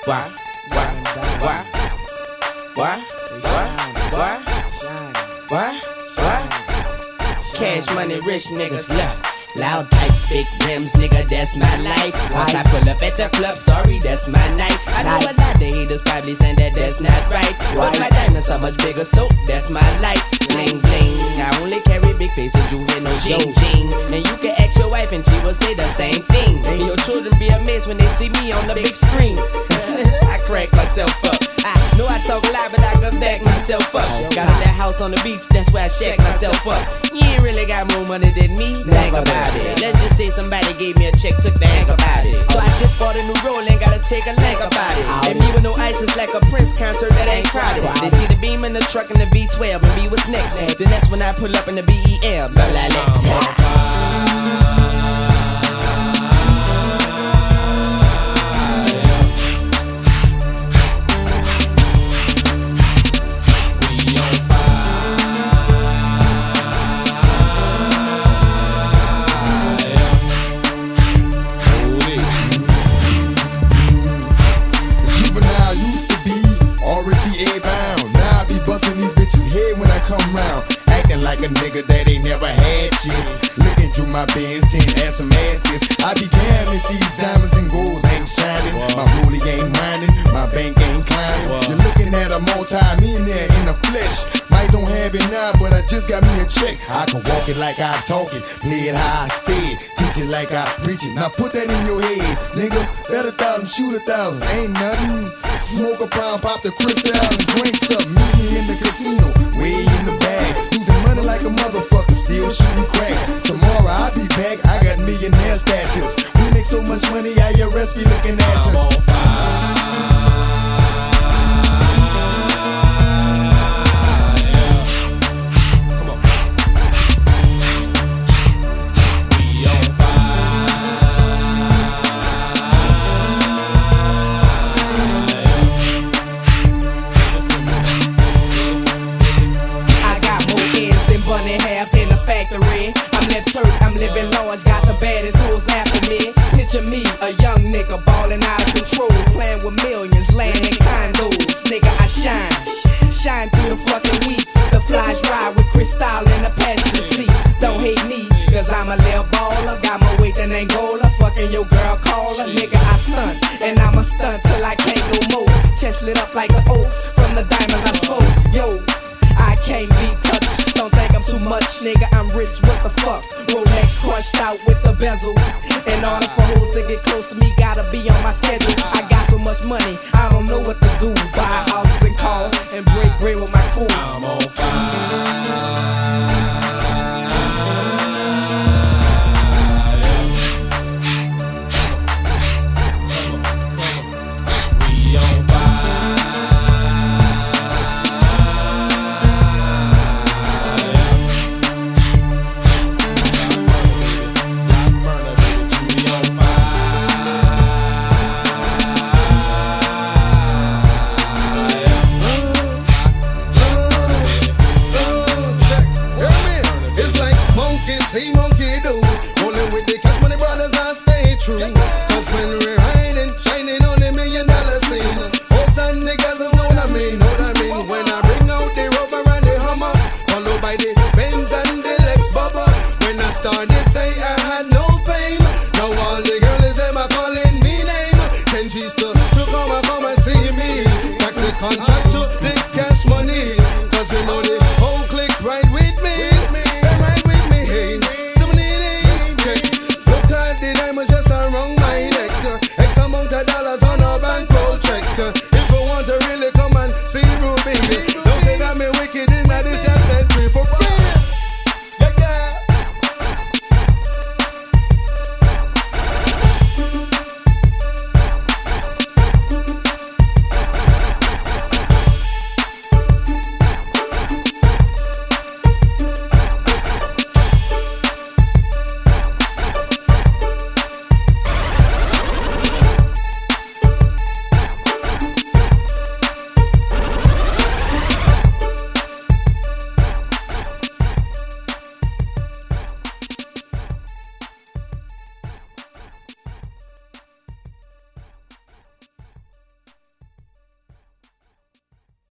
Why? Cash money, rich niggas, look. Loud pipes, big rims, nigga, that's my life. Once I pull up at the club, sorry, that's my night. I know a lot of haters probably saying that that's not right, but my diamonds are much bigger, so that's my life. Bling bling, I only carry big faces, you hear no jing jing. And you can ask your wife and she will say the same thing. And your children be amazed when they see me on the big screen. I crack myself up. I know I talk loud, but I can back myself up. Got a little house on the beach, that's where I shack myself up. You ain't really got more money than me, think about it. Let's just say somebody gave me a check, took the hang about it. So I just bought a new roll and gotta take a lang about it. And me with no ice is like a Prince concert that ain't crowded. They see the beam in the truck and the V12 and be what's next. Then that's when I pull up in the BEL, blah blah let's. Bustin' these bitches head when I come round, acting like a nigga that ain't never had shit. Looking through my Benz, 10 ass some asses. I be damned if these diamonds and golds ain't shining. My rollie ain't grinding, my bank ain't climbing. You're looking at a multi-millionaire in the flesh. Might don't have it now, but I just got me a check. I can walk it like I talk it, play it how I say it, teach it like I preach it. Now put that in your head, nigga. Bet 1,000, shoot 1,000, ain't nothing. Smoke a pound, pop the crystal and drink something. Meet me in the casino, way in the bag, losing money like a motherfucker, still shooting crack. Tomorrow I'll be back, I got millionaire status. We make so much money, IRS be looking at us. I'm living large, got the baddest hoes after me. Picture me, a young nigga ballin' out of control, playing with millions, laying in condos. Nigga, I shine through the fucking week. The flies ride with Cristal in the passenger seat. Don't hate me, cause I'm a little baller. Got more weight than Angola, fucking your girl caller. Nigga, I stunt, and I'ma stunt till I can't no more. Chest lit up like an oak from the diamonds I smoke. Yo, I can't be touched, don't think I'm too much, nigga, I'm rich, what the fuck? Rolex crushed out with the bezel. In order for hoes to get close to me, gotta be on my schedule. I got so much money, I don't know what to do. Buy houses and cars, and break bread with my crew. I'm on fire.